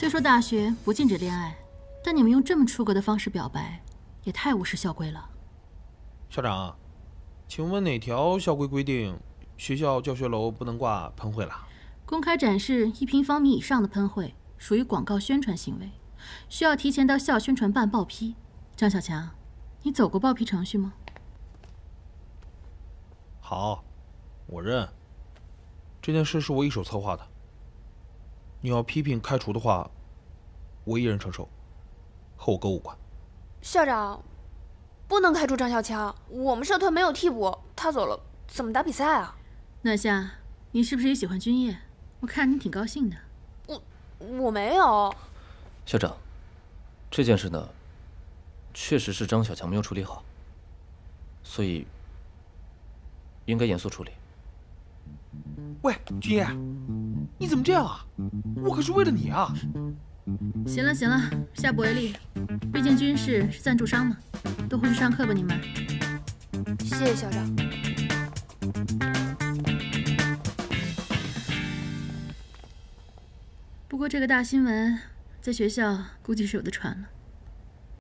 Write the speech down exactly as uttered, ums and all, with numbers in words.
虽说大学不禁止恋爱，但你们用这么出格的方式表白，也太无视校规了。 校长，请问哪条校规规定学校教学楼不能挂喷绘了？ 公开展示一平方米以上的喷绘属于广告宣传行为，需要提前到校宣传办报批。张小强，你走过报批程序吗？ 好，我认。这件事是我一手策划的。你要批评开除的话，我一人承受，和我哥无关。 校长，不能开除张小强，我们社团没有替补，他走了怎么打比赛啊？ 那夏，你是不是也喜欢军业？我看你挺高兴的。 我我没有。 校长，这件事呢，确实是张小强没有处理好，所以应该严肃处理。 喂，军业，你怎么这样啊？我可是为了你啊！ 行了行了，下不为例。毕竟军事是赞助商嘛，都回去上课吧，你们。 谢谢校长。 不过这个大新闻在学校估计是有的传了。